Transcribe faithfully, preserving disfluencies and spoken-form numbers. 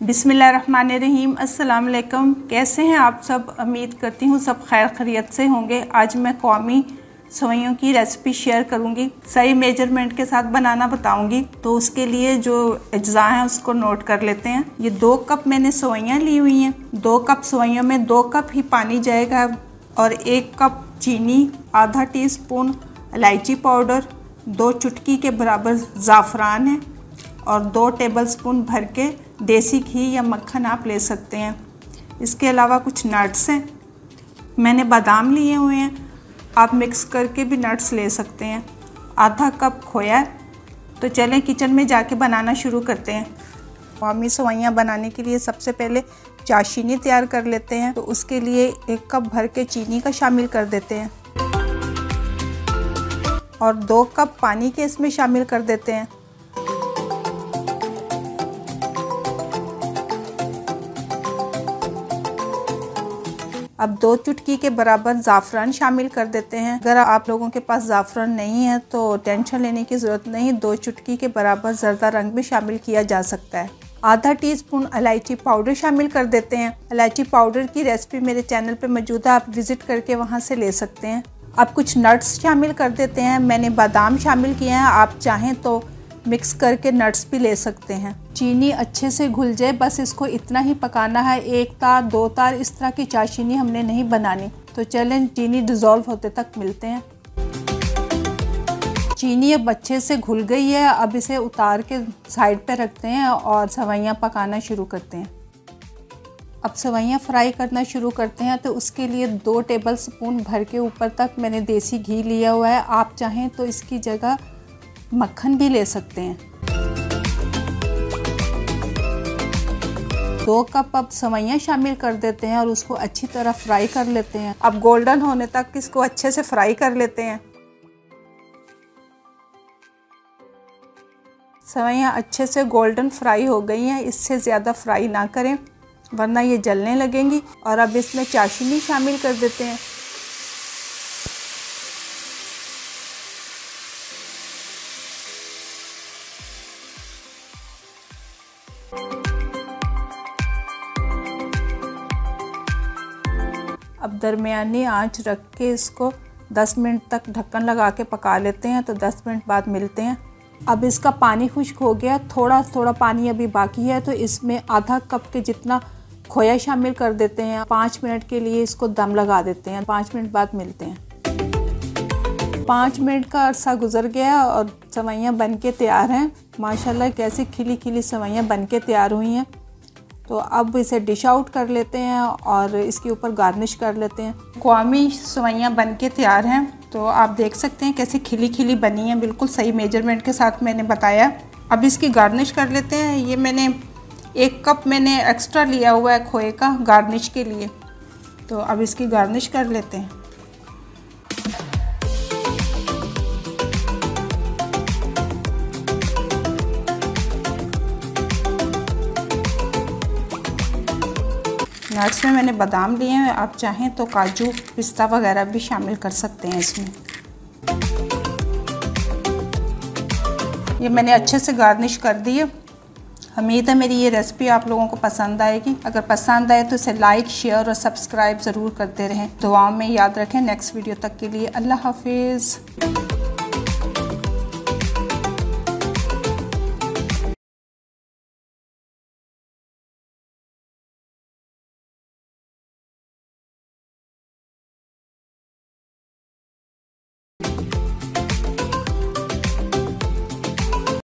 बिस्मिल्लाहिर्रहमानिर्रहीम। अस्सलाम वालेकुम। कैसे हैं आप सब? उम्मीद करती हूँ सब खैर खैरियत से होंगे। आज मैं कौमी सेवइयों की रेसिपी शेयर करूँगी, सही मेजरमेंट के साथ बनाना बताऊँगी। तो उसके लिए जो अज्जा हैं उसको नोट कर लेते हैं। ये दो कप मैंने सेवइयाँ ली हुई हैं। दो कप सेवइयों में दो कप ही पानी जाएगा और एक कप चीनी, आधा टी स्पून इलायची पाउडर, दो चुटकी के बराबर ज़ाफ़रान है और दो टेबलस्पून भर के देसी घी या मक्खन आप ले सकते हैं। इसके अलावा कुछ नट्स हैं, मैंने बादाम लिए हुए हैं, आप मिक्स करके भी नट्स ले सकते हैं। आधा कप खोया है। तो चलें किचन में जाके बनाना शुरू करते हैं। कौमी सेवइयाँ बनाने के लिए सबसे पहले चाशनी तैयार कर लेते हैं। तो उसके लिए एक कप भर के चीनी का शामिल कर देते हैं और दो कप पानी के इसमें शामिल कर देते हैं। अब दो चुटकी के बराबर ज़ाफ़रान शामिल कर देते हैं। अगर आप लोगों के पास ज़ाफ़रान नहीं है तो टेंशन लेने की ज़रूरत नहीं, दो चुटकी के बराबर ज़र्दा रंग भी शामिल किया जा सकता है। आधा टीस्पून इलायची पाउडर शामिल कर देते हैं। इलायची पाउडर की रेसिपी मेरे चैनल पे मौजूद है, आप विज़िट करके वहाँ से ले सकते हैं। अब कुछ नट्स शामिल कर देते हैं। मैंने बादाम शामिल किए हैं, आप चाहें तो मिक्स करके नट्स भी ले सकते हैं। चीनी अच्छे से घुल जाए, बस इसको इतना ही पकाना है। एक तार दो तार इस तरह की चाशनी हमने नहीं बनानी। तो चलें चीनी डिज़ोल्व होते तक मिलते हैं। चीनी अब अच्छे से घुल गई है। अब इसे उतार के साइड पे रखते हैं और सेवइयाँ पकाना शुरू करते हैं। अब सेवइयाँ फ्राई करना शुरू करते हैं। तो उसके लिए दो टेबल स्पून भर के ऊपर तक मैंने देसी घी लिया हुआ है, आप चाहें तो इसकी जगह मक्खन भी ले सकते हैं। दो कप अब सेवइयाँ शामिल कर देते हैं और उसको अच्छी तरह फ्राई कर लेते हैं। अब गोल्डन होने तक इसको अच्छे से फ्राई कर लेते हैं। सेवइयाँ अच्छे से गोल्डन फ्राई हो गई हैं, इससे ज़्यादा फ्राई ना करें वरना ये जलने लगेंगी। और अब इसमें चाशनी शामिल कर देते हैं। अब दरमियानी आंच रख के इसको दस मिनट तक ढक्कन लगा के पका लेते हैं। तो दस मिनट बाद मिलते हैं। अब इसका पानी खुश्क हो गया, थोड़ा थोड़ा पानी अभी बाकी है। तो इसमें आधा कप के जितना खोया शामिल कर देते हैं। पाँच मिनट के लिए इसको दम लगा देते हैं। पाँच मिनट बाद मिलते हैं। पाँच मिनट का अरसा गुजर गया और सेवइयाँ बन के तैयार हैं। माशाल्लाह कैसी खिली खिली सेवइयाँ बन के तैयार हुई हैं। तो अब इसे डिश आउट कर लेते हैं और इसके ऊपर गार्निश कर लेते हैं। कौमी सेवइयाँ बन के तैयार हैं। तो आप देख सकते हैं कैसी खिली खिली बनी हैं, बिल्कुल सही मेजरमेंट के साथ मैंने बताया। अब इसकी गार्निश कर लेते हैं। ये मैंने एक कप मैंने एक्स्ट्रा लिया हुआ है खोए का गार्निश के लिए। तो अब इसकी गार्निश कर लेते हैं। नट्स में मैंने बादाम लिए हैं, आप चाहें तो काजू पिस्ता वगैरह भी शामिल कर सकते हैं इसमें। ये मैंने अच्छे से गार्निश कर दी है। उम्मीद है मेरी ये रेसिपी आप लोगों को पसंद आएगी। अगर पसंद आए तो इसे लाइक शेयर और सब्सक्राइब ज़रूर करते रहें। दुआओं में याद रखें। नेक्स्ट वीडियो तक के लिए अल्लाह हाफिज़।